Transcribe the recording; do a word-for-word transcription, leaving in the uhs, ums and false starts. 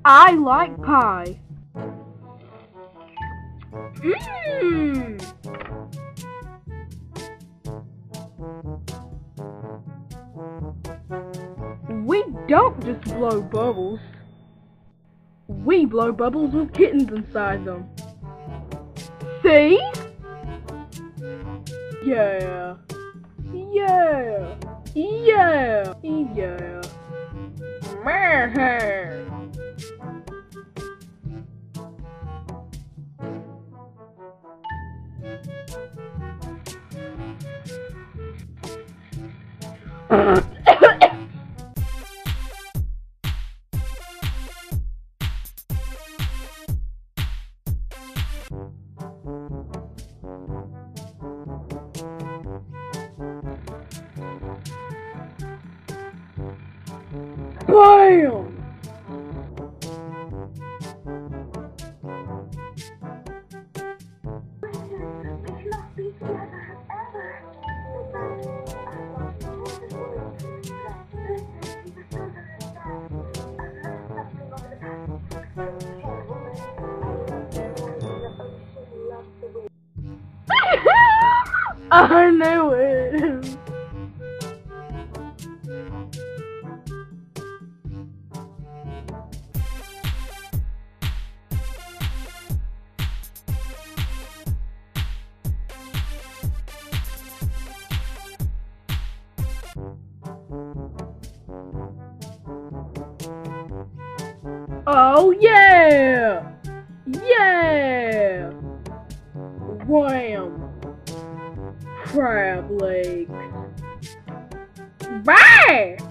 I like pie. Mmm. We don't just blow bubbles. We blow bubbles with kittens inside them. See? Yeah. Yeah. Yeah. Yeah. Meh. Bam! I knew it! Oh yeah! Yeah! Wham! Crab legs. Bye!